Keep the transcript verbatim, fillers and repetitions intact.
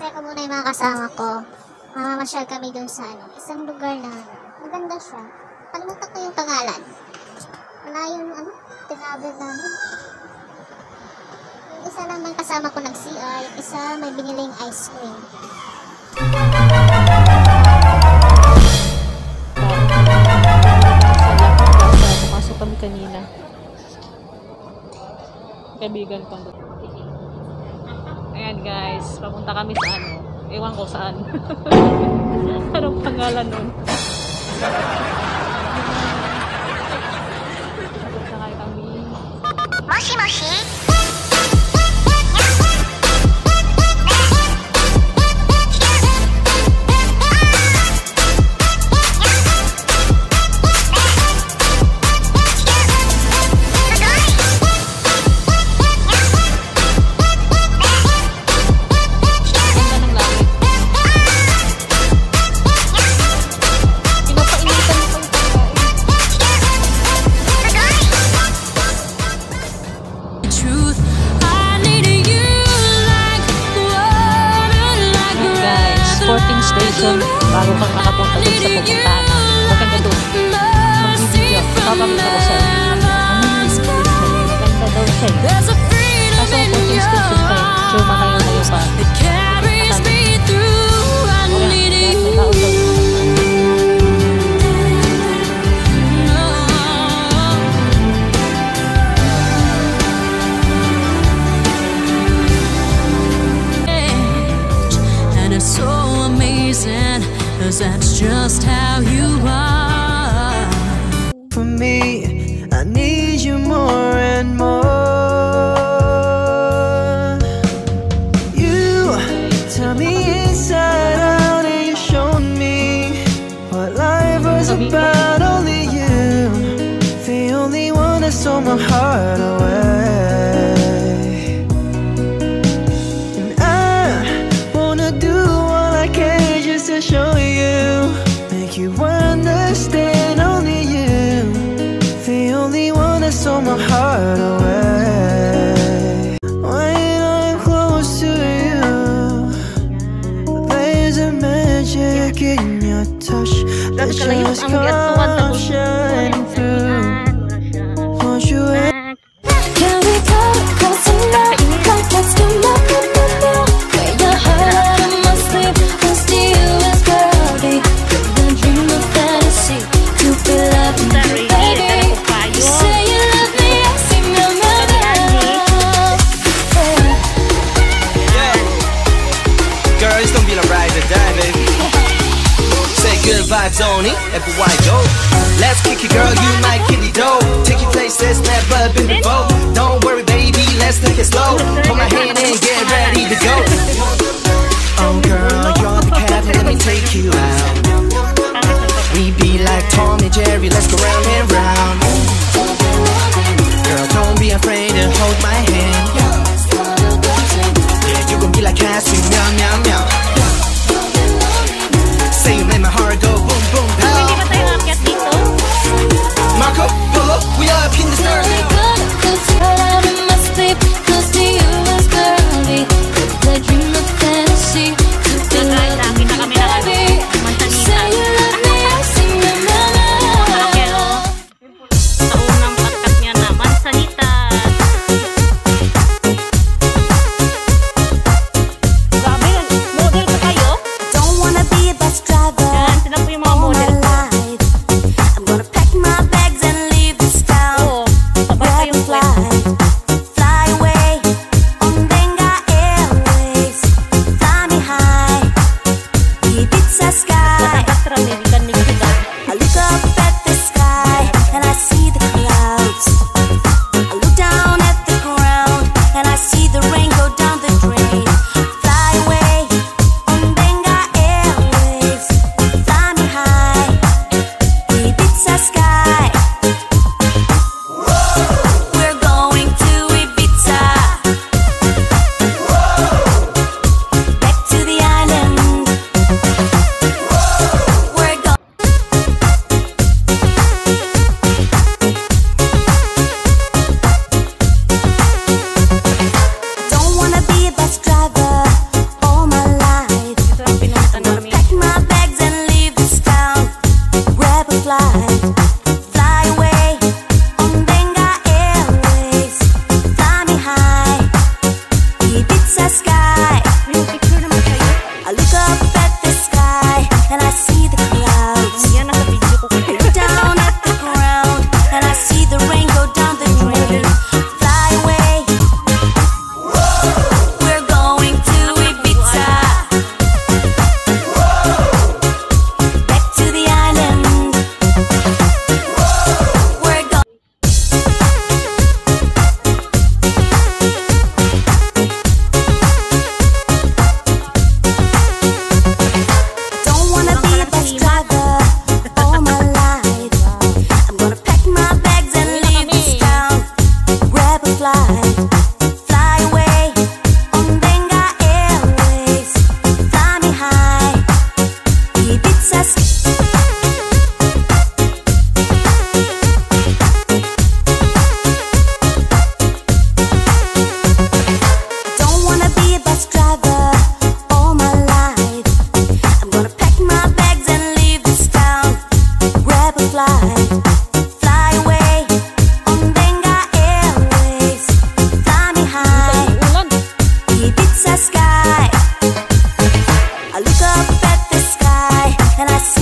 share ko muna yung mga kasama ko. Mamamasyal kami dun sa ano, isang lugar na maganda siya. Kalimutan ko yung pangalan. Wala yung ano, tinabil namin. Yung isa naman kasama ko nag-C R, yung isa may biniling ice cream. Pumasok kami kanina. Kaibigan ko. Ayan guys, papunta kami sa ano. Ewan ko saan. Anong pangalan nun? Papunta kayo kami. Moshi Moshi! Station bago kang nakapunta dun sa pupuntahan. Huwag kang gano'n. Mag-video. Papamit ako sa'yo. Maganda daw siya. Kaso fourteen station pa eh. Sure makayo kayo pa. Cause that's just how you are. For me, I need you more and more. You tell me inside out and you showed me what life was about. Only you, the only one that stole my heart away. And I wanna do all I can just to show you, you understand. Only you, the only one that stole my heart away. When I'm close to you, there's a magic in your touch that just comes shining through. Won't you act? Can we go close tonight? Like let's do nothing but now. Where your heart out of my sleep, cause to you is girly. Vibes only, everywhere I go. Let's kick it, girl, you my kitty dough. Take you places never been before. Don't worry, baby, let's take it slow. Hold my hand and get ready to go. Oh, girl, you're the captain, let me take you out. We be like Tom and Jerry, let's go round and round. Girl, don't be afraid to hold my hand. Yeah, you gon' be like Cassie, meow, meow, meow. Say you made my heart go boom, boom, pow. Marco, buloh, we up in the stars. and I